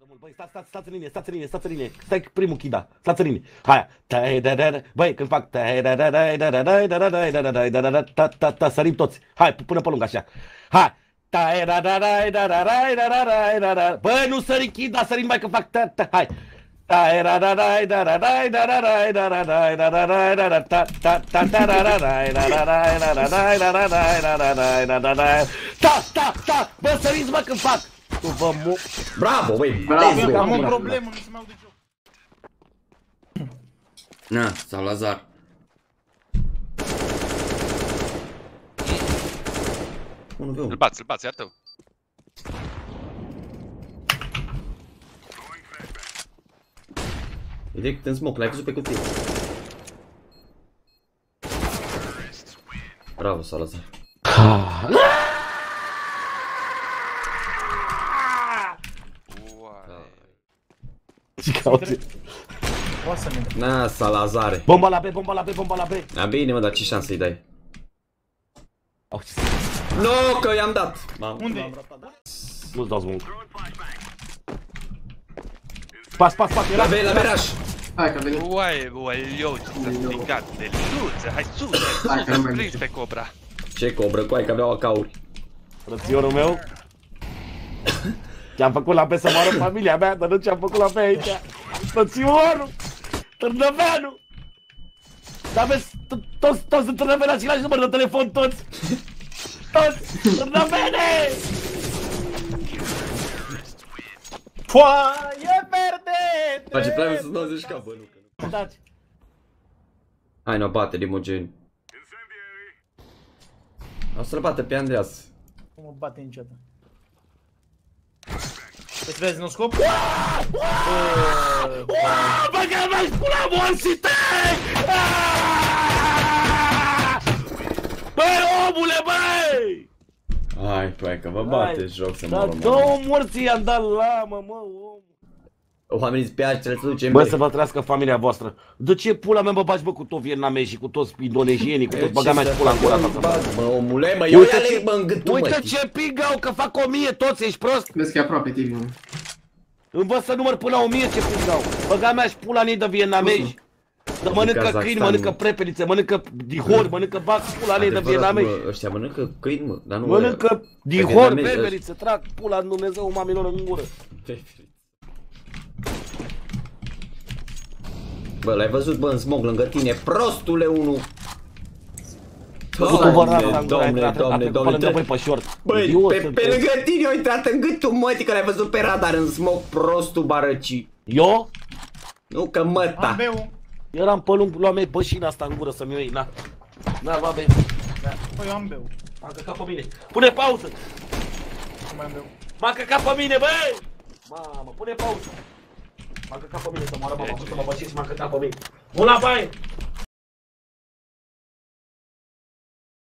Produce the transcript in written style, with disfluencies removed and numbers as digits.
Băi, stați în linie, stai primul chida, stați în linie. Hai, băi, când fac sărim toți. Hai, până pe lung așa. Hai. Băi, nu sări chida, sărim mai că fac hai. Bă, săriți mă când fac. Bravo, băi! Bravo, am o problemă, nu se mai aude joc. Na, Salazar. Îl bați, ia tău. E direct în smoke, l-ai văzut pe cutie. Bravo, Salazar. Poate să ne dă. Na, Salazare. Bomba la B. Na bine, mă, dar ce șansă îi dai? Oh, No, că i-am dat. Unde e? nu-ți dau mult. Pas, La veraș. Hai că a venit. Eu ce s-a stricat de luță, hai sus, Hai că nu mai prins pe cobra. Ce cobră, coai, că aveau acauri. Frățiorul meu. Ce-am făcut la B să moară familia mea, dar nu ce-am făcut la B aici. Frățiorul! Târnăveanu! Dar vezi, toți sunt târnăveni același număr de telefon, toți! Toți! Târnăvene! Foaie verde! Face play să 90 cap, bă, nu. Dați! Hai, nu, bate, Limogen. O să-l bată pe Andreas. Nu mă bate niciodată. Îți vezi, nu scop? Bă, că mai spune morsite! Băi, omule, băi! Hai, coai, că vă bate joc să mă Dar rog. două morții i-am dat la mă, om. Oamenii pe aici trebuie să ducem. Bă, să vă trăiască familia voastră. De ce pula mea mă bagi, bă, cu toți vietnamezi și cu toți indonezienii, cu toți băga mea și pula în gura ta? Bă, omule, mă, eu ia-le, bă, în gâtul, mă. Uite ce pingau, că fac 1000, toți, ești prost? Vezi că e aproape TV, mă. Învăț să număr până la 1000 ce pingau. Băga mea și pula nei de vietnamezi. Dar mănâncă câini, mănâncă prepelițe, mănâncă dihori, mănâncă bac, pula nei de vietnamezi. Ăștia mănâncă câini, mă, dar nu... Mănâncă dihori, beberițe, trag pula în Dumnezeu mamilor în gură. Bă, l-ai văzut, bă, în smog lângă tine, prostule, unu! Doamne, băi, pe lângă tine a intrat în gâtul mătii, că l-ai văzut pe radar în smog, prostul barăci. Eu? Nu, că măta. Ambeu. Eram pe lung, luam bășina asta în gură să-mi o iei, na. Na, va bea. Păi eu ambeu. M-a căcat pe mine. Pune pauză! Nu mai ambeu. M-a căcat pe mine, băi! Mamă, pune pauză! M-a căcat pe mine, să moară mama, să mă bășit și m-a căcat pe mine. Bun la baie!